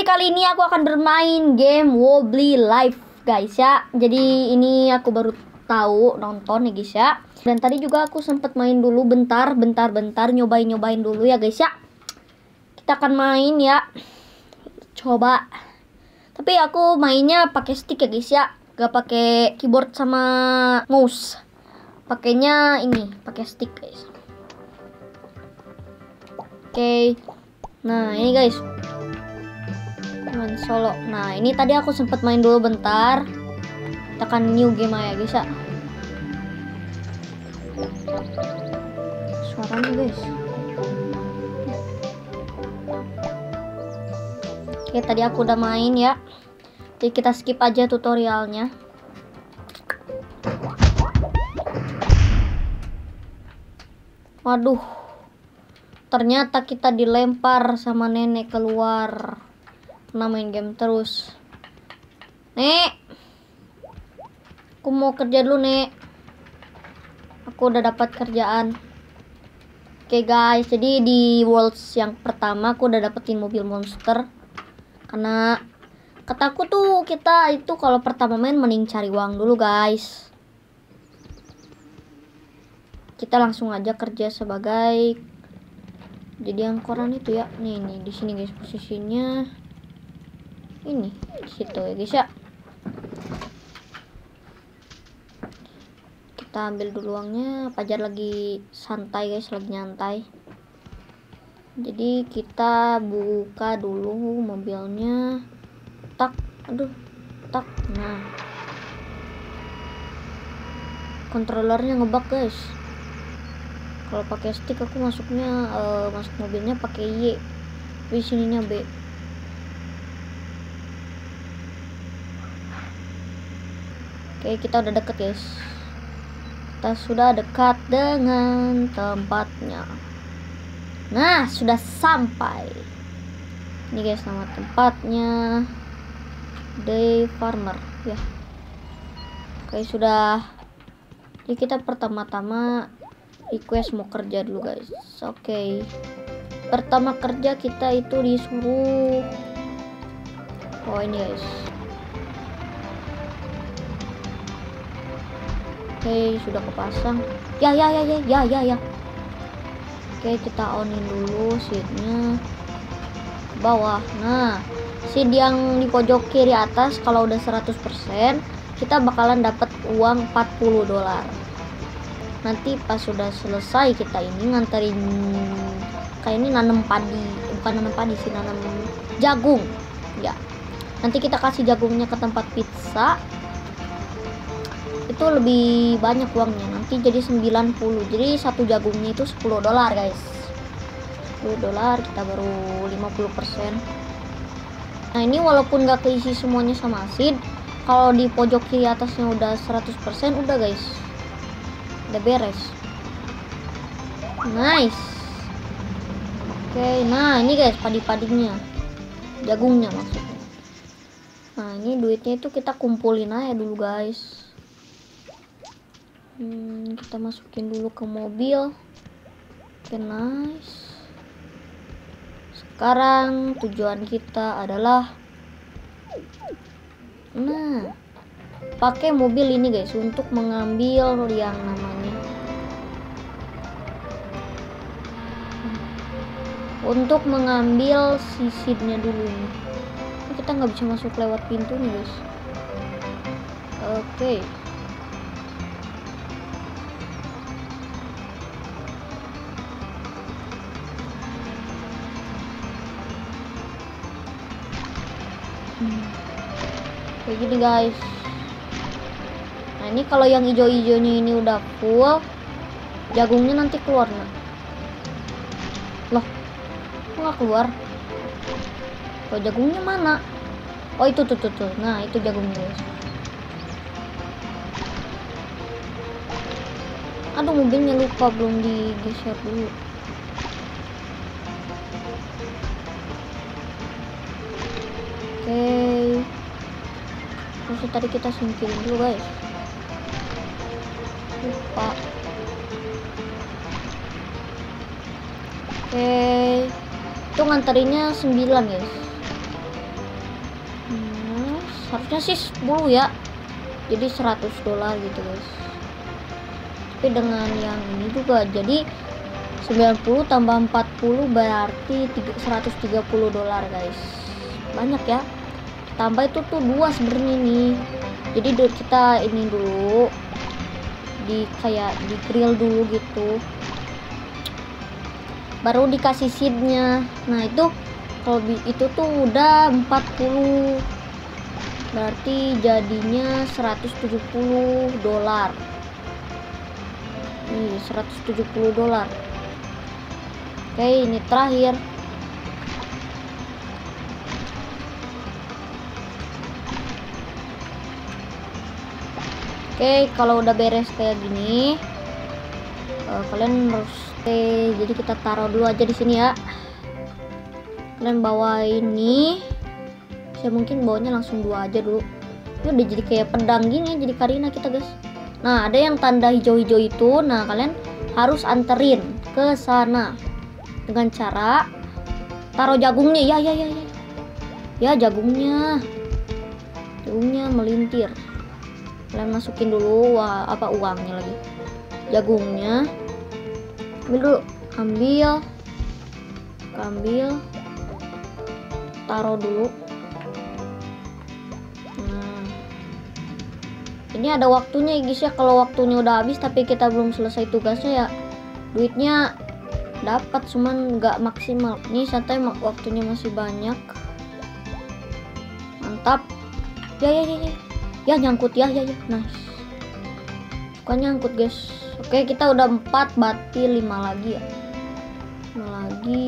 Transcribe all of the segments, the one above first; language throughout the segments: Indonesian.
Jadi kali ini aku akan bermain game Wobbly Life guys ya. Jadi ini aku baru tahu nonton ya guys ya. Dan tadi juga aku sempat main dulu bentar nyobain dulu ya guys ya. Kita akan main ya. Coba. Tapi aku mainnya pakai stick ya guys ya. Gak pakai keyboard sama mouse. Pakainya ini, pakai stick guys. Oke. Nah, ini guys. Main solo. Nah, ini tadi aku sempat main dulu bentar. Kita akan new game aja guys ya. Suaranya guys. Oke, tadi aku udah main ya. Jadi kita skip aja tutorialnya. Waduh. Ternyata kita dilempar sama nenek keluar. Nah, main game terus. Nek, aku mau kerja dulu nek. Aku udah dapat kerjaan. Oke guys, jadi di Worlds yang pertama aku udah dapetin mobil monster. Karena kataku tuh kita itu kalau pertama main mending cari uang dulu guys. Kita langsung aja kerja sebagai jadi yang koran itu ya. Nih di sini guys posisinya. Ini di situ ya guys ya. Kita ambil dulu uangnya. Pajar lagi santai guys, lagi nyantai. Jadi kita buka dulu mobilnya. Tak, aduh, tak. Nah, kontrolernya ngebug guys. Kalau pakai stick aku masuknya masuk mobilnya pakai Y. Tapi sininya B. Oke, kita udah deket guys. Kita sudah dekat dengan tempatnya. Nah, sudah sampai. Ini guys nama tempatnya. Day Farmer ya. Oke, sudah. Jadi kita pertama-tama request mau kerja dulu guys. Oke. Pertama kerja kita itu disuruh. Oh, ini guys. Oke, sudah kepasang. Ya. Oke, kita onin dulu seatnya bawah. Nah, seat yang di pojok kiri atas kalau udah 100% kita bakalan dapat uang $40. Nanti pas sudah selesai kita ini nganterin kayak ini nanam padi, bukan nanam padi sih, nanam jagung. Ya. Nanti kita kasih jagungnya ke tempat pizza. Itu lebih banyak uangnya, nanti jadi 90. Jadi satu jagungnya itu $10 guys. $10 kita baru 50%. Nah, ini walaupun gak keisi semuanya sama seed, kalau di pojok kiri atasnya udah 100% udah guys, udah beres. Nice. Oke, nah ini guys padi-padinya, jagungnya maksudnya. Nah, ini duitnya itu kita kumpulin aja dulu guys. Kita masukin dulu ke mobil. Oke, nice. Sekarang tujuan kita adalah pakai mobil ini guys untuk mengambil yang namanya sisidnya dulu ini. Kita nggak bisa masuk lewat pintu nih guys. Oke. Kayak gini guys. Nah, ini kalau yang hijau-hijaunya ini udah full, jagungnya nanti keluar. Nah, loh, kok nggak keluar? Oh, jagungnya mana? Oh, itu tuh. Nah, itu jagungnya guys. Aduh, mobilnya lupa belum digeser dulu. Oke. Terus tadi kita singkirin dulu guys. Lupa. Oke. Itu nganterinnya 9 guys. harusnya sih 10 ya, jadi 100 dolar gitu guys. Tapi dengan yang ini juga jadi 90 tambah 40 berarti 130 dolar guys. Banyak ya. Tambah itu tuh 2 sebenarnya nih. Jadi kita ini dulu kayak di grill dulu gitu. Baru dikasih seednya. Nah, itu kalau itu tuh udah 40. Berarti jadinya 170 dolar. Nih, 170 dolar. Oke, ini terakhir. Oke, kalau udah beres kayak gini, kalian harus jadi kita taruh dulu aja di sini ya. Kalian bawa ini. Saya mungkin bawanya langsung 2 aja dulu. Ini udah jadi kayak pedang gini, jadi Karina kita guys. Nah, ada yang tanda hijau-hijau itu. Nah, kalian harus anterin ke sana dengan cara taruh jagungnya. Ya, jagungnya melintir. Kalian masukin dulu uangnya lagi, jagungnya. Ambil, taruh dulu. Nah, ini ada waktunya ya guys ya. Kalau waktunya udah habis tapi kita belum selesai tugasnya ya, duitnya dapat cuman nggak maksimal. Ini santai, waktunya masih banyak. Mantap. Ya nyangkut ya. Nice. Suka nyangkut guys. Oke, kita udah 4, berarti 5 lagi ya. 5 lagi.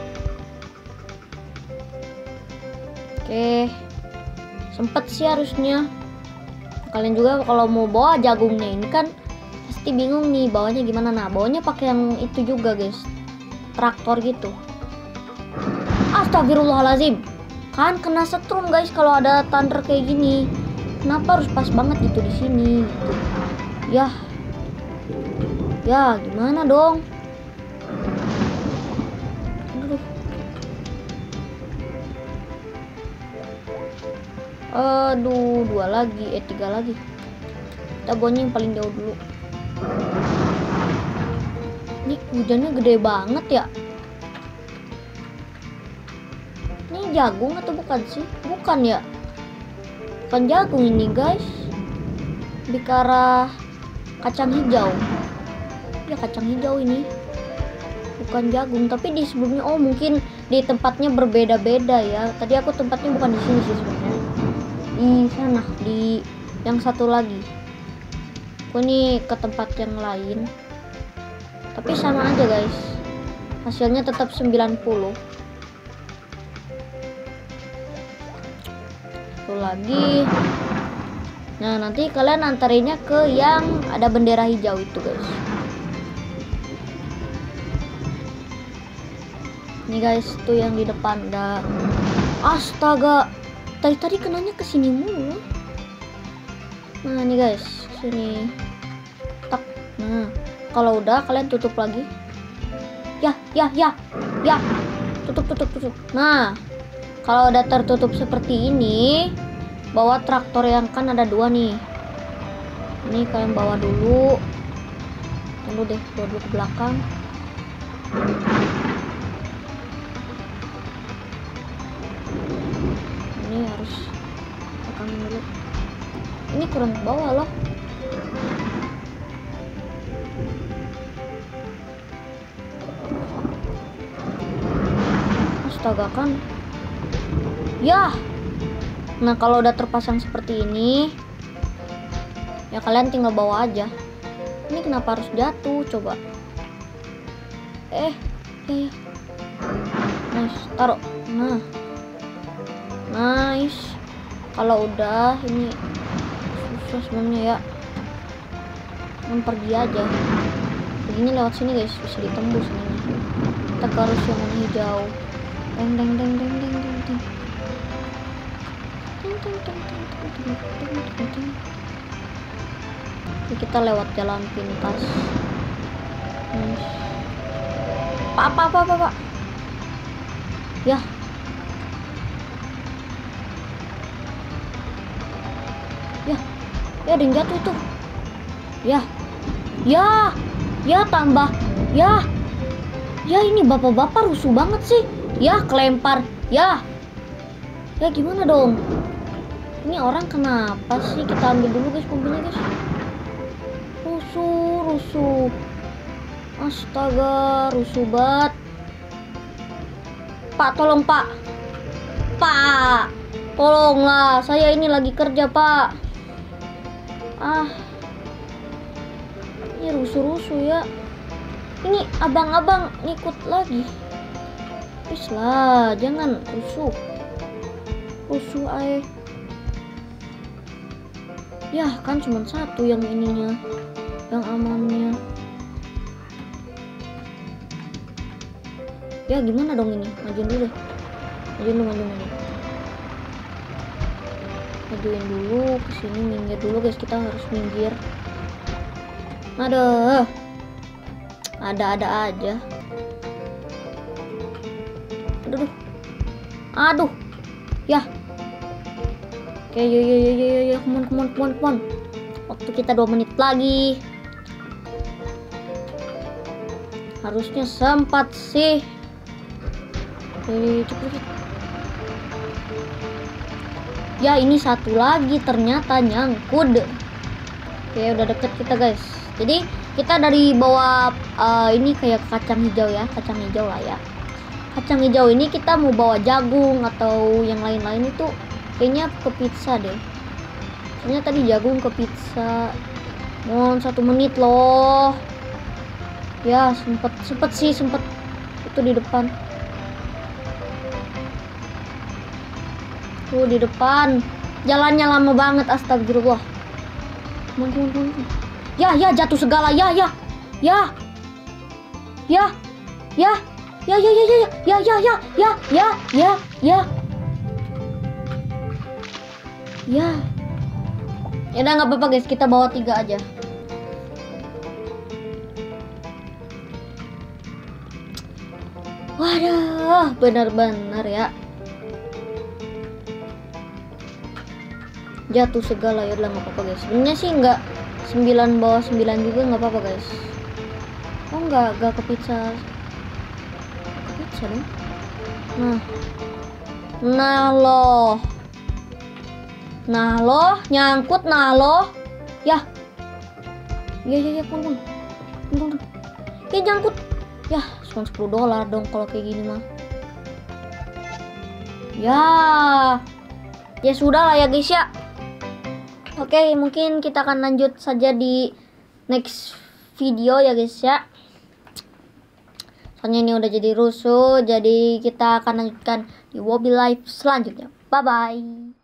Oke. Sempet sih harusnya. Kalian juga kalau mau bawa jagungnya ini kan pasti bingung nih bawanya gimana. Nah, bawanya pakai yang itu juga guys. Traktor gitu. Astagfirullahalazim. Kan kena setrum guys kalau ada thunder kayak gini. Kenapa harus pas banget gitu di sini gitu. Ya, gimana dong? Aduh, 2 lagi, 3 lagi. Kita bawanya yang paling jauh dulu. Ini hujannya gede banget ya. Ini jagung atau bukan sih? Bukan ya. Bukan jagung ini guys. Lebih ke arah kacang hijau. Ya, kacang hijau ini. Bukan jagung, tapi di sebelumnya mungkin di tempatnya berbeda-beda ya. Tadi aku tempatnya bukan di sini sih sebenarnya. Di sana, di yang satu lagi. Aku nih ke tempat yang lain. Tapi sama aja guys. Hasilnya tetap 90. Satu lagi. Nah, nanti kalian antarinnya ke yang ada bendera hijau itu guys. Ini guys, tuh yang di depan dah. Astaga, tadi kenanya ke sini mulu. Nah, ini guys, sini. Tak. Nah, kalau udah kalian tutup lagi. Ya. Tutup. Nah, kalau udah tertutup seperti ini, bawa traktor yang kan ada 2 nih. Ini kalian bawa dulu. Tunggu deh, bawa dulu ke belakang. Ini harus belakangin dulu. Ini kurang ke bawah loh. Astaga kan. Ya. Nah, kalau udah terpasang seperti ini, ya kalian tinggal bawa aja. Ini kenapa harus jatuh coba? Ya. Nice, taruh. Nah. Nice. Kalau udah ini susah sebenarnya ya. Pergi aja. Begini lewat sini guys, bisa ditembus ini. Kita harus yang warna hijau. Deng. Jadi kita lewat jalan pintas. Nice. Pak. Ya. Ya, ya ada yang jatuh itu. Ya, ya, ya tambah. Ya, ya ini bapak-bapak rusuh banget sih. Ya, kelempar. Ya, ya gimana dong? Ini orang kenapa sih? Kita ambil dulu guys mobilnya guys. Rusuh. Astaga, rusuh banget. Pak, tolong Pak. Pak, tolonglah. Saya ini lagi kerja Pak. Ini rusuh ya. Ini abang-abang ngikut lagi. Please lah, jangan rusuh aja. Ya kan cuma satu yang ininya, yang amannya. Ya gimana dong ini? Majuin dulu deh. Majuin dulu ke sini, minggir dulu guys, kita harus minggir. Aduh. Ada aja. Aduh. Ya. Oke, yo, come on. Waktu kita 2 menit lagi. Harusnya sempat sih. Cepet. Ya, ini satu lagi ternyata nyangkut. Oke, udah deket kita guys. Jadi kita dari bawah ini kayak kacang hijau ya, kacang hijau lah ya. Kacang hijau ini kita mau bawa jagung atau yang lain-lain itu kayaknya ke pizza deh. Soalnya tadi jagung ke pizza. Mohon 1 menit loh. Ya sempet itu di depan. Tuh di depan. Jalannya lama banget, astagfirullah. Mohon. Ya jatuh segala. Ya. Ya udah nggak apa-apa guys, kita bawa 3 aja. Waduh, benar-benar ya. Jatuh segala, ya udah nggak apa-apa guys. Sebenarnya sih nggak 9 bawah 9 juga nggak apa-apa guys. Oh nggak ke pizza. Ke pizza dong. Nah loh, nyangkut loh. Ya, pun. Ya nyangkut. Ya, cuma $10 dong kalau kayak gini mah. Ya sudah lah ya guys ya. Oke, mungkin kita akan lanjut saja di next video ya guys ya. Soalnya ini udah jadi rusuh, jadi kita akan lanjutkan di Wobbly Life selanjutnya. Bye bye.